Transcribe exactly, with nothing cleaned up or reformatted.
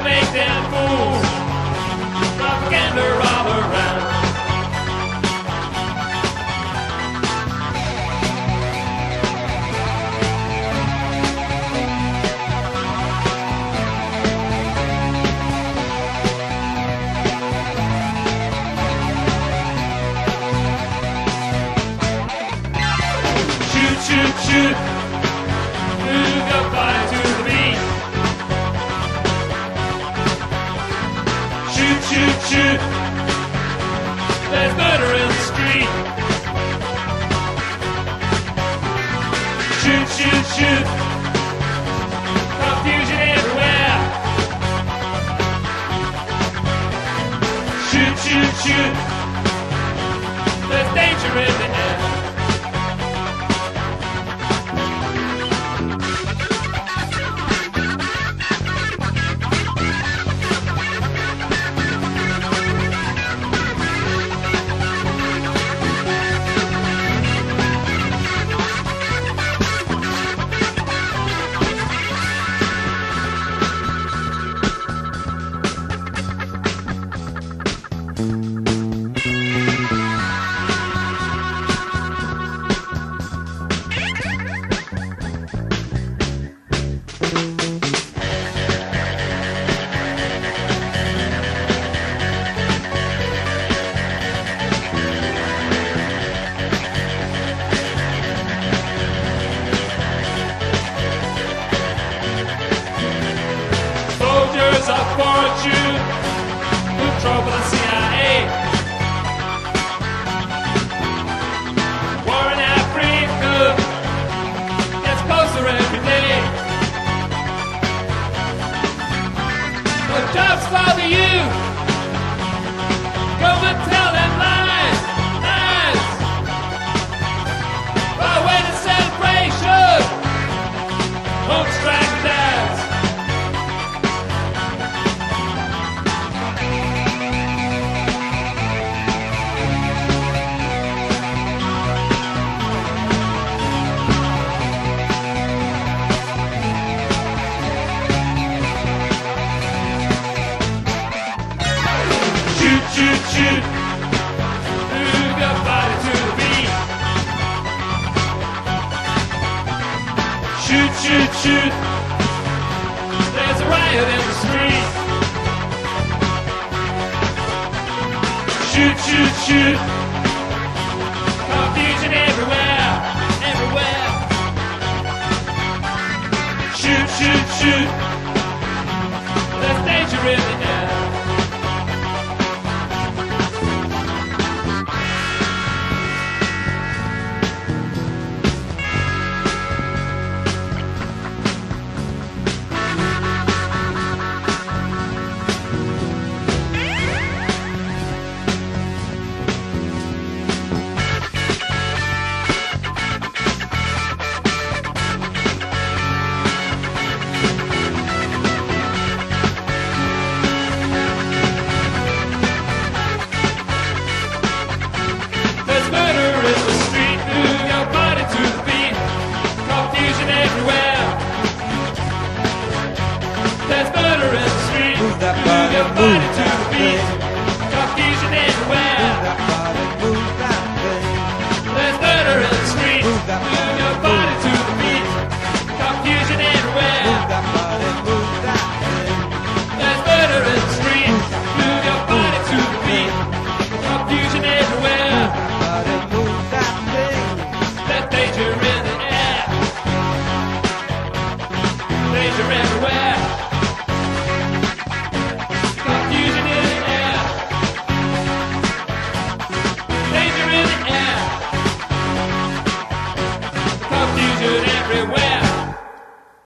make them fools. Propaganda all around. Shoot, shoot, shoot. Move your body to the beat. Shoot, shoot, shoot. There's murder in the street. Shoot, shoot, shoot. Confusion everywhere. Shoot, shoot, shoot. There's danger in the air. Soldiers of fortune who trouble the C I A. War in Africa gets closer every day. The jobs bother you. Go and tell them lies, lies. By way to celebration, home strike dads. Shoot, shoot, shoot. Move your body to the beat. Shoot, shoot, shoot. There's a riot in the street. Shoot, shoot, shoot. Confusion everywhere, everywhere. Shoot, shoot, shoot. There's danger in the air. There's murder in the street. Move your body to the beat. Confusion everywhere. There's murder in the street. Move that Move body, your move body to that the beat. thing. Confusion everywhere. Move that body, move that thing. There's murder in the street. Move that Move body, your move body to that the beat. Confusion Move everywhere. that body, move that thing. There's murder in the street. Move your body to the beat. Confusion everywhere. Move that body, move that thing. There's danger in the air. Danger everywhere.